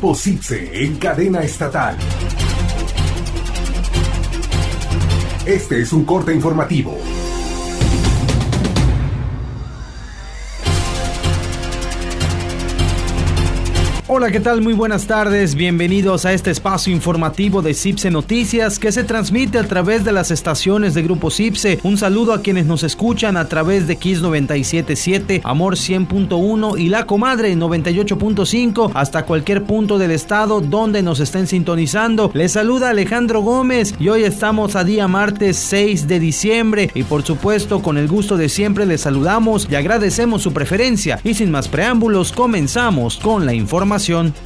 Grupo CIPSE en cadena estatal. Este es un corte informativo. Hola, ¿qué tal? Muy buenas tardes. Bienvenidos a este espacio informativo de CIPSE Noticias que se transmite a través de las estaciones de Grupo CIPSE. Un saludo a quienes nos escuchan a través de Kiss 97.7, Amor 100.1 y La Comadre 98.5 hasta cualquier punto del estado donde nos estén sintonizando. Les saluda Alejandro Gómez y hoy estamos a día martes 6 de diciembre y por supuesto con el gusto de siempre les saludamos y agradecemos su preferencia. Y sin más preámbulos, comenzamos con la información.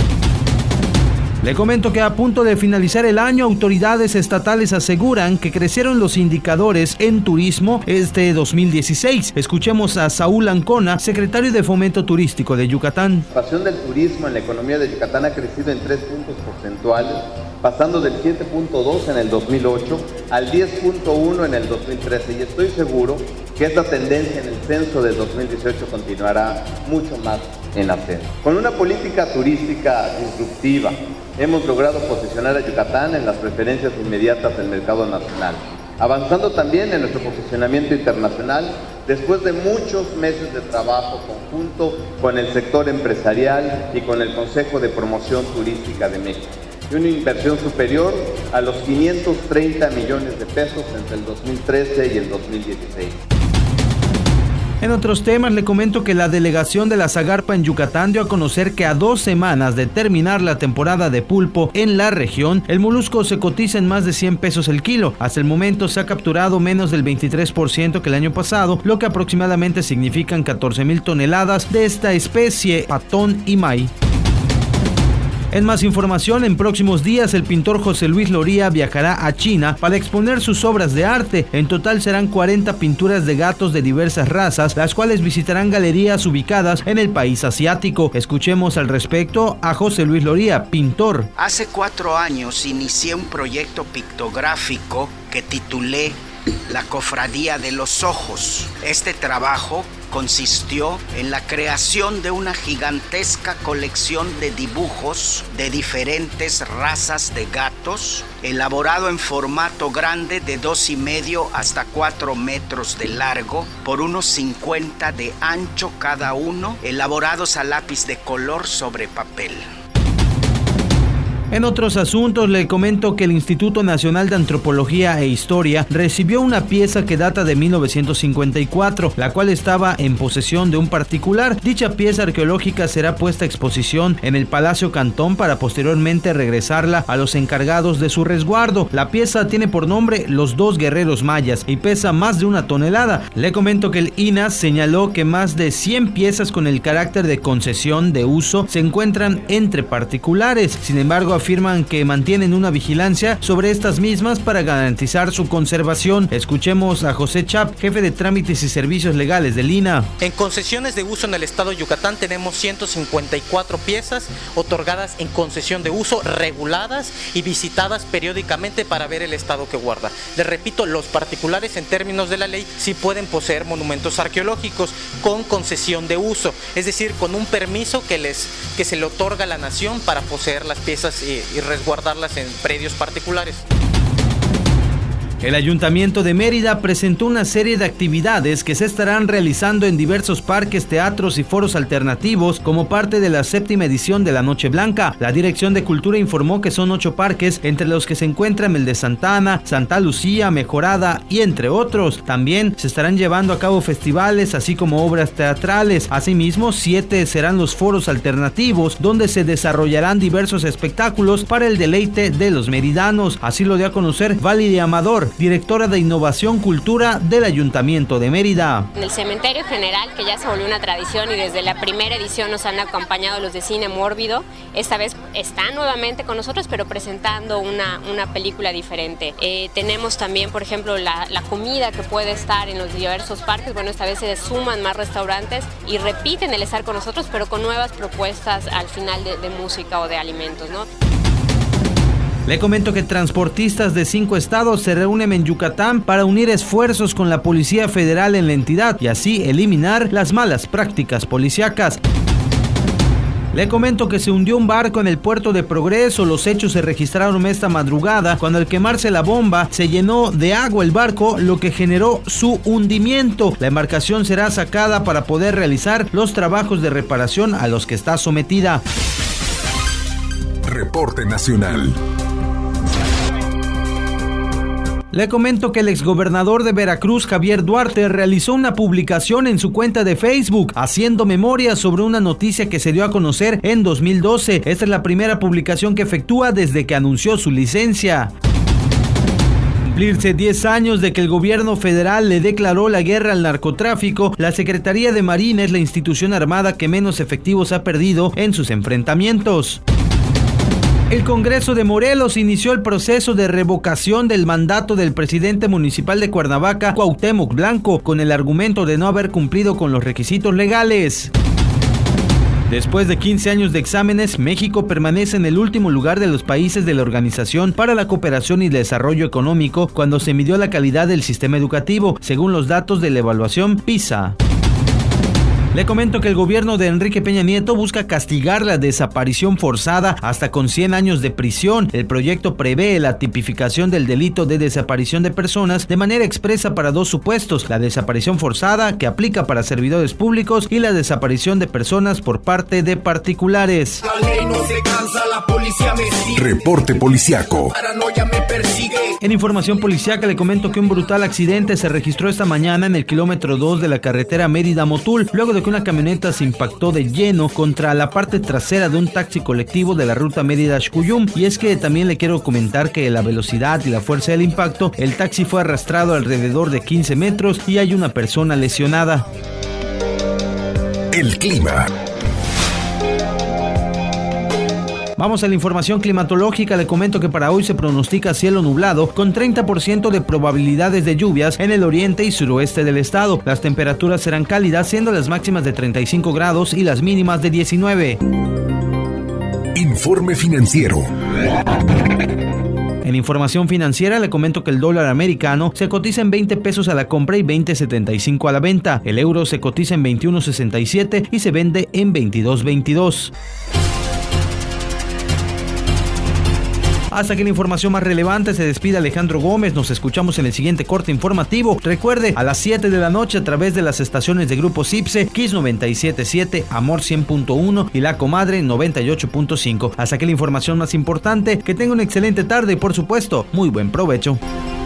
Le comento que a punto de finalizar el año, autoridades estatales aseguran que crecieron los indicadores en turismo este 2016. Escuchemos a Saúl Ancona, secretario de Fomento Turístico de Yucatán. La participación del turismo en la economía de Yucatán ha crecido en 3 puntos porcentuales, pasando del 7.2 en el 2008 al 10.1 en el 2013, y estoy seguro que esta tendencia en el censo del 2018 continuará mucho más en ascenso. Con una política turística disruptiva, hemos logrado posicionar a Yucatán en las preferencias inmediatas del mercado nacional, avanzando también en nuestro posicionamiento internacional después de muchos meses de trabajo conjunto con el sector empresarial y con el Consejo de Promoción Turística de México, y una inversión superior a los 530 millones de pesos entre el 2013 y el 2016. En otros temas, le comento que la delegación de la Zagarpa en Yucatán dio a conocer que a 2 semanas de terminar la temporada de pulpo en la región, el molusco se cotiza en más de 100 pesos el kilo. Hasta el momento se ha capturado menos del 23% que el año pasado, lo que aproximadamente significan 14,000 toneladas de esta especie patón y may. En más información, en próximos días el pintor José Luis Loría viajará a China para exponer sus obras de arte. En total serán 40 pinturas de gatos de diversas razas, las cuales visitarán galerías ubicadas en el país asiático. Escuchemos al respecto a José Luis Loría, pintor. Hace 4 años inicié un proyecto pictográfico que titulé La Cofradía de los Ojos. Este trabajo consistió en la creación de una gigantesca colección de dibujos de diferentes razas de gatos, elaborado en formato grande de 2,5 hasta 4 metros de largo por unos 50 de ancho cada uno, elaborados a lápiz de color sobre papel. En otros asuntos, le comento que el Instituto Nacional de Antropología e Historia recibió una pieza que data de 1954, la cual estaba en posesión de un particular. Dicha pieza arqueológica será puesta a exposición en el Palacio Cantón para posteriormente regresarla a los encargados de su resguardo. La pieza tiene por nombre Los Dos Guerreros Mayas y pesa más de 1 tonelada. Le comento que el INAH señaló que más de 100 piezas con el carácter de concesión de uso se encuentran entre particulares. Sin embargo, afirman que mantienen una vigilancia sobre estas mismas para garantizar su conservación. Escuchemos a José Chap, jefe de trámites y servicios legales del INAH. En concesiones de uso en el estado de Yucatán tenemos 154 piezas otorgadas en concesión de uso, reguladas y visitadas periódicamente para ver el estado que guarda. Les repito, los particulares en términos de la ley sí pueden poseer monumentos arqueológicos con concesión de uso, es decir, con un permiso que se le otorga a la nación para poseer las piezas y resguardarlas en predios particulares. El Ayuntamiento de Mérida presentó una serie de actividades que se estarán realizando en diversos parques, teatros y foros alternativos como parte de la 7ª edición de la Noche Blanca. La Dirección de Cultura informó que son 8 parques, entre los que se encuentran el de Santa Ana, Santa Lucía, Mejorada y entre otros. También se estarán llevando a cabo festivales, así como obras teatrales. Asimismo, 7 serán los foros alternativos, donde se desarrollarán diversos espectáculos para el deleite de los meridanos. Así lo dio a conocer Valeria Amador, directora de Innovación Cultura del Ayuntamiento de Mérida. En el Cementerio General, que ya se volvió una tradición y desde la primera edición nos han acompañado los de Cine Mórbido, esta vez están nuevamente con nosotros, pero presentando una película diferente. Tenemos también, por ejemplo, la comida que puede estar en los diversos parques. Bueno, esta vez se suman más restaurantes y repiten el estar con nosotros, pero con nuevas propuestas al final de música o de alimentos, ¿no? Le comento que transportistas de 5 estados se reúnen en Yucatán para unir esfuerzos con la Policía Federal en la entidad y así eliminar las malas prácticas policíacas. Le comento que se hundió un barco en el puerto de Progreso. Los hechos se registraron esta madrugada cuando al quemarse la bomba se llenó de agua el barco, lo que generó su hundimiento. La embarcación será sacada para poder realizar los trabajos de reparación a los que está sometida. Reporte nacional. Le comento que el exgobernador de Veracruz, Javier Duarte, realizó una publicación en su cuenta de Facebook, haciendo memoria sobre una noticia que se dio a conocer en 2012. Esta es la primera publicación que efectúa desde que anunció su licencia. Cumplirse 10 años de que el gobierno federal le declaró la guerra al narcotráfico, la Secretaría de Marina es la institución armada que menos efectivos ha perdido en sus enfrentamientos. El Congreso de Morelos inició el proceso de revocación del mandato del presidente municipal de Cuernavaca, Cuauhtémoc Blanco, con el argumento de no haber cumplido con los requisitos legales. Después de 15 años de exámenes, México permanece en el último lugar de los países de la Organización para la Cooperación y Desarrollo Económico cuando se midió la calidad del sistema educativo, según los datos de la evaluación PISA. Le comento que el gobierno de Enrique Peña Nieto busca castigar la desaparición forzada hasta con 100 años de prisión. El proyecto prevé la tipificación del delito de desaparición de personas de manera expresa para dos supuestos: la desaparición forzada, que aplica para servidores públicos, y la desaparición de personas por parte de particulares. La ley no se cansa, la policía me sigue. Reporte policiaco. Paranoia me persigue. En información policiaca le comento que un brutal accidente se registró esta mañana en el kilómetro 2 de la carretera Mérida-Motul, luego de que una camioneta se impactó de lleno contra la parte trasera de un taxi colectivo de la ruta Mérida-Xcuyum. Y es que también le quiero comentar que la velocidad y la fuerza del impacto, el taxi fue arrastrado alrededor de 15 metros y hay una persona lesionada. El clima. Vamos a la información climatológica. Le comento que para hoy se pronostica cielo nublado con 30% de probabilidades de lluvias en el oriente y suroeste del estado. Las temperaturas serán cálidas, siendo las máximas de 35 grados y las mínimas de 19. Informe financiero. En información financiera le comento que el dólar americano se cotiza en 20 pesos a la compra y 20.75 a la venta. El euro se cotiza en 21.67 y se vende en 22.22. Hasta aquí la información más relevante. Se despide Alejandro Gómez. Nos escuchamos en el siguiente corte informativo. Recuerde, a las 7 de la noche a través de las estaciones de Grupo CIPSE, Kiss 97.7, Amor 100.1 y La Comadre 98.5. Hasta aquí la información más importante. Que tenga una excelente tarde y, por supuesto, muy buen provecho.